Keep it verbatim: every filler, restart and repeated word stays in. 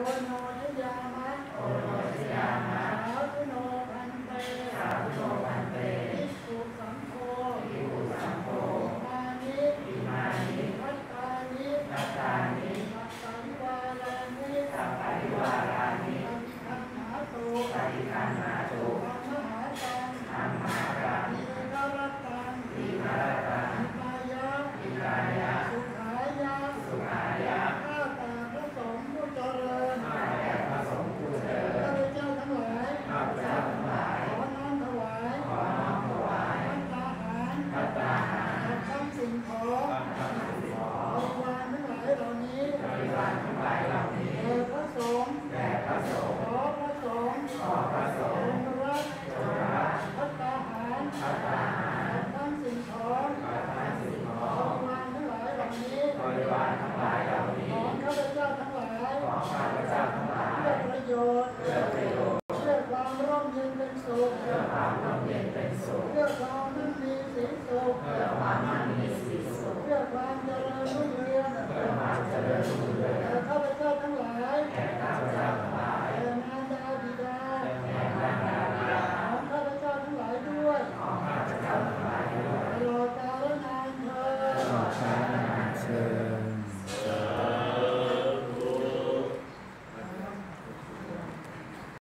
โนชยามะโอโนชยามะสาธุโนพันเตสาธุโนพันเตภิกขุสังโฆภิกขุสังโฆมานิอิมานิพัตตานิพัตตานิสัพพะริวารานิสัพพะริวารานิปฏิคันหาตุปฏิคันหาตุธรรมหาตังธรรมหาตังทีฆรตังทีฆรตังอิกายะอิกายะสุขายะสุขายะข้าแต่พระสงฆ์ผู้เจริญข้าแต่พระสงฆ์ผู้เจริญข้าพเจ้าทั้งหลายข้าพเจ้าทั้งหลายขอน้อมถวายขอน้อมถวายภัตตาหารภัตตาหารและทั้งสิ่งของทั้งสิ่งของบริวารทั้งหลายเหล่านี้บริวารทั้งหลายเหล่านี้แด่พระสงฆ์แด่พระสงฆ์ขอพระสงฆ์ขอพระสงฆ์จงรับจงรับภัตตาหารภัตตาหารและทั้งสิ่งของและทั้งสิ่งของบริวารทั้งหลายเหล่านี้บริวารทั้งหลายเหล่านี้ของข้าพเจ้าทั้งหลายของข้าพเจ้าทั้งหลายเพื่อประโยชน์เพื่อประโยชน์เพื่อความร่มเย็นเป็นสุขเพื่อความร่มเย็นเป็นสุขเพื่อความมั่นมีสีสุขเพื่อความมั่นมีสีสุขเพื่อความเจริญรุ่งเรืองเพื่อความเจริญรุ่งเรือง